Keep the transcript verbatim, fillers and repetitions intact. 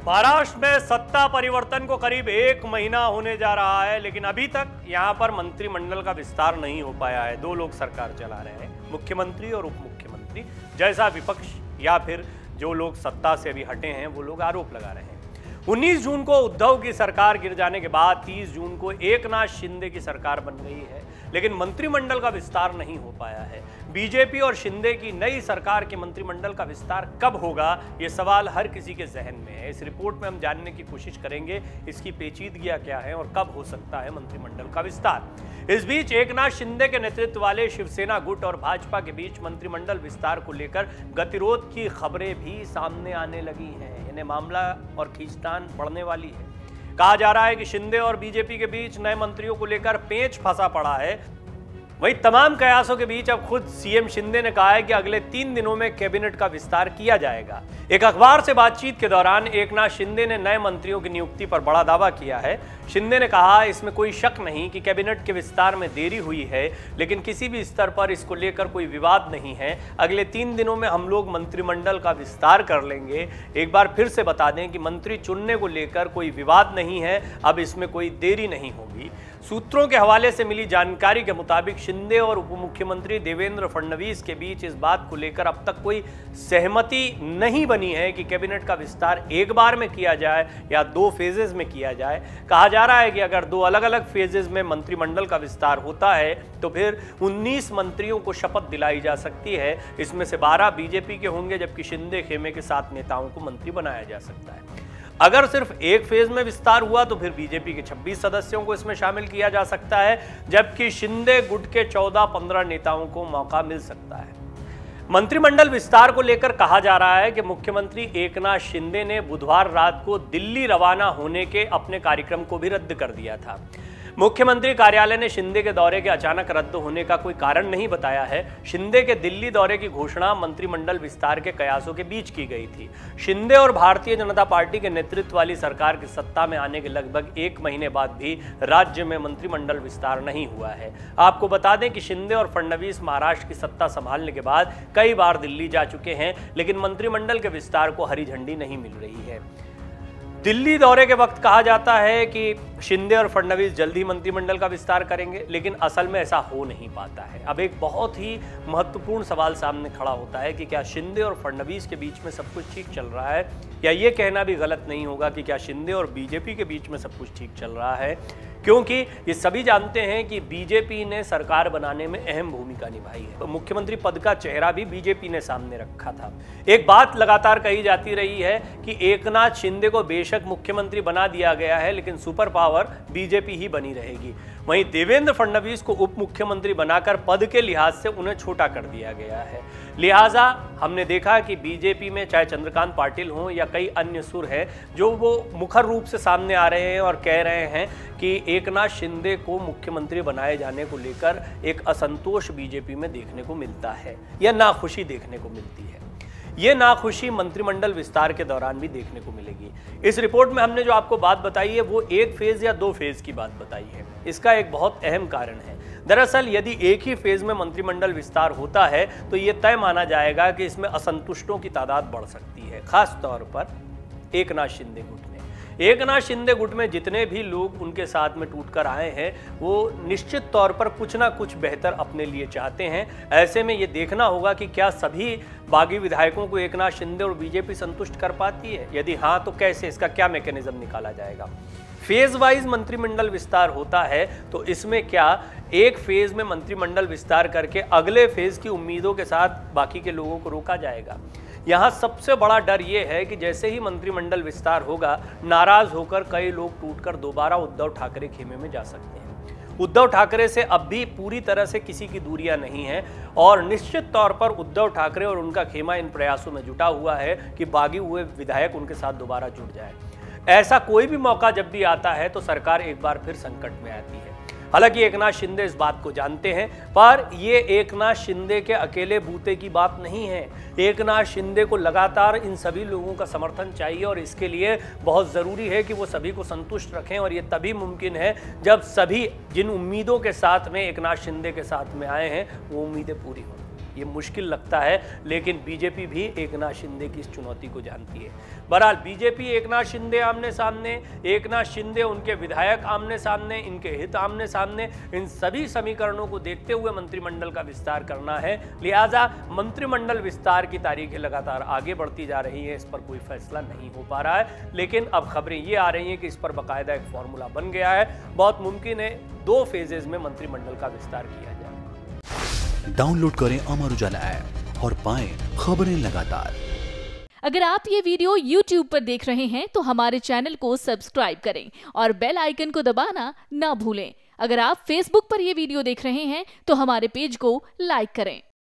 महाराष्ट्र में सत्ता परिवर्तन को करीब एक महीना होने जा रहा है, लेकिन अभी तक यहां पर मंत्रिमंडल का विस्तार नहीं हो पाया है। दो लोग सरकार चला रहे हैं, मुख्यमंत्री और उप मुख्यमंत्री, जैसा विपक्ष या फिर जो लोग सत्ता से अभी हटे हैं वो लोग आरोप लगा रहे हैं। उन्नीस जून को उद्धव की सरकार गिर जाने के बाद तीस जून को एकनाथ शिंदे की सरकार बन गई है, लेकिन मंत्रिमंडल का विस्तार नहीं हो पाया है। बीजेपी और शिंदे की नई सरकार के मंत्रिमंडल का विस्तार कब होगा, ये सवाल हर किसी के जहन में है। इस रिपोर्ट में हम जानने की कोशिश करेंगे इसकी पेचीदगियां क्या है और कब हो सकता है मंत्रिमंडल का विस्तार। इस बीच एकनाथ शिंदे के नेतृत्व वाले शिवसेना गुट और भाजपा के बीच मंत्रिमंडल विस्तार को लेकर गतिरोध की खबरें भी सामने आने लगी हैं। इन्हें मामला और खींचतान बढ़ने वाली है। कहा जा रहा है कि शिंदे और बीजेपी के बीच नए मंत्रियों को लेकर पेंच फंसा पड़ा है। वहीं तमाम कयासों के बीच अब खुद सीएम शिंदे ने कहा है कि अगले तीन दिनों में कैबिनेट का विस्तार किया जाएगा। एक अखबार से बातचीत के दौरान एकनाथ शिंदे ने नए मंत्रियों की नियुक्ति पर बड़ा दावा किया है। शिंदे ने कहा, इसमें कोई शक नहीं कि कैबिनेट के विस्तार में देरी हुई है, लेकिन किसी भी स्तर पर इसको लेकर कोई विवाद नहीं है। अगले तीन दिनों में हम लोग मंत्रिमंडल का विस्तार कर लेंगे। एक बार फिर से बता दें कि मंत्री चुनने को लेकर कोई विवाद नहीं है, अब इसमें कोई देरी नहीं होगी। सूत्रों के हवाले से मिली जानकारी के मुताबिक शिंदे और उप मुख्यमंत्री देवेंद्र फडणवीस के बीच इस बात को लेकर अब तक कोई सहमति नहीं बनी है कि कैबिनेट का विस्तार एक बार में किया जाए या दो फेजेस में किया जाए। कहा जा रहा है कि अगर दो अलग अलग फेजेस में मंत्रिमंडल का विस्तार होता है तो फिर उन्नीस मंत्रियों को शपथ दिलाई जा सकती है। इसमें से बारह बीजेपी के होंगे, जबकि शिंदे खेमे के सात नेताओं को मंत्री बनाया जा सकता है। अगर सिर्फ एक फेज में विस्तार हुआ तो फिर बीजेपी के छब्बीस सदस्यों को इसमें शामिल किया जा सकता है, जबकि शिंदे गुट के चौदह पंद्रह नेताओं को मौका मिल सकता है। मंत्रिमंडल विस्तार को लेकर कहा जा रहा है कि मुख्यमंत्री एकनाथ शिंदे ने बुधवार रात को दिल्ली रवाना होने के अपने कार्यक्रम को भी रद्द कर दिया था। मुख्यमंत्री कार्यालय ने शिंदे के दौरे के अचानक रद्द होने का कोई कारण नहीं बताया है। शिंदे के दिल्ली दौरे की घोषणा मंत्रिमंडल विस्तार के कयासों के बीच की गई थी। शिंदे और भारतीय जनता पार्टी के नेतृत्व वाली सरकार की सत्ता में आने के लगभग एक महीने बाद भी राज्य में मंत्रिमंडल विस्तार नहीं हुआ है। आपको बता दें कि शिंदे और फडणवीस महाराष्ट्र की सत्ता संभालने के बाद कई बार दिल्ली जा चुके हैं, लेकिन मंत्रिमंडल के विस्तार को हरी झंडी नहीं मिल रही है। दिल्ली दौरे के वक्त कहा जाता है कि शिंदे और फडणवीस जल्द ही मंत्रिमंडल का विस्तार करेंगे, लेकिन असल में ऐसा हो नहीं पाता है। अब एक बहुत ही महत्वपूर्ण सवाल सामने खड़ा होता है कि क्या शिंदे और फडणवीस के बीच में सब कुछ ठीक चल रहा है, या ये कहना भी गलत नहीं होगा कि क्या शिंदे और बीजेपी के बीच में सब कुछ ठीक चल रहा है, क्योंकि ये सभी जानते हैं कि बीजेपी ने सरकार बनाने में अहम भूमिका निभाई है। तो मुख्यमंत्री पद का चेहरा भी बीजेपी ने सामने रखा था। एक बात लगातार कही जाती रही है कि एकनाथ शिंदे को बेशक मुख्यमंत्री बना दिया गया है, लेकिन सुपर पावर बीजेपी ही बनी रहेगी। वहीं देवेंद्र फडणवीस को उप मुख्यमंत्री बनाकर पद के लिहाज से उन्हें छोटा कर दिया गया है। लिहाजा हमने देखा कि बीजेपी में चाहे चंद्रकांत पाटिल हों या कई अन्य सुर हैं, जो वो मुखर रूप से सामने आ रहे हैं और कह रहे हैं कि एकनाथ शिंदे को मुख्यमंत्री बनाए जाने को लेकर एक असंतोष बीजेपी में देखने को मिलता है या नाखुशी देखने को मिलती है। ये नाखुशी मंत्रिमंडल विस्तार के दौरान भी देखने को मिलेगी। इस रिपोर्ट में हमने जो आपको बात बताई है वो एक फेज या दो फेज की बात बताई है। इसका एक बहुत अहम कारण है। दरअसल यदि एक ही फेज में मंत्रिमंडल विस्तार होता है तो ये तय माना जाएगा कि इसमें असंतुष्टों की तादाद बढ़ सकती है, खास तौर पर एकनाथ शिंदे गुट में। एकनाथ शिंदे गुट में जितने भी लोग उनके साथ में टूटकर आए हैं वो निश्चित तौर पर कुछ ना कुछ बेहतर अपने लिए चाहते हैं। ऐसे में ये देखना होगा कि क्या सभी बागी विधायकों को एकनाथ शिंदे और बीजेपी संतुष्ट कर पाती है। यदि हाँ तो कैसे, इसका क्या मैकेनिज्म निकाला जाएगा। फेज वाइज मंत्रिमंडल विस्तार होता है तो इसमें क्या एक फेज में मंत्रिमंडल विस्तार करके अगले फेज की उम्मीदों के साथ बाकी के लोगों को रोका जाएगा। यहाँ सबसे बड़ा डर ये है कि जैसे ही मंत्रिमंडल विस्तार होगा, नाराज होकर कई लोग टूटकर दोबारा उद्धव ठाकरे खेमे में जा सकते हैं। उद्धव ठाकरे से अब भी पूरी तरह से किसी की दूरियां नहीं है और निश्चित तौर पर उद्धव ठाकरे और उनका खेमा इन प्रयासों में जुटा हुआ है कि बागी हुए विधायक उनके साथ दोबारा जुड़ जाए। ऐसा कोई भी मौका जब भी आता है तो सरकार एक बार फिर संकट में आती है। हालांकि एकनाथ शिंदे इस बात को जानते हैं, पर ये एकनाथ शिंदे के अकेले बूते की बात नहीं है। एकनाथ शिंदे को लगातार इन सभी लोगों का समर्थन चाहिए और इसके लिए बहुत ज़रूरी है कि वो सभी को संतुष्ट रखें, और ये तभी मुमकिन है जब सभी जिन उम्मीदों के साथ में एकनाथ शिंदे के साथ में आए हैं वो उम्मीदें पूरी हों। ये मुश्किल लगता है, लेकिन बीजेपी भी एकनाथ शिंदे की इस चुनौती को जानती है। बहरहाल बीजेपी एकनाथ शिंदे आमने सामने, एकनाथ शिंदे उनके विधायक आमने सामने, इनके हित आमने सामने, इन सभी समीकरणों को देखते हुए मंत्रिमंडल का विस्तार करना है। लिहाजा मंत्रिमंडल विस्तार की तारीखें लगातार आगे बढ़ती जा रही हैं, इस पर कोई फैसला नहीं हो पा रहा है। लेकिन अब खबरें ये आ रही हैं कि इस पर बाकायदा एक फॉर्मूला बन गया है। बहुत मुमकिन है दो फेजेस में मंत्रिमंडल का विस्तार किया जाए। डाउनलोड करें अमर उजाला ऐप और पाएं खबरें लगातार। अगर आप ये वीडियो यूट्यूब पर देख रहे हैं तो हमारे चैनल को सब्सक्राइब करें और बेल आइकन को दबाना ना भूलें। अगर आप फेसबुक पर यह वीडियो देख रहे हैं तो हमारे पेज को लाइक करें।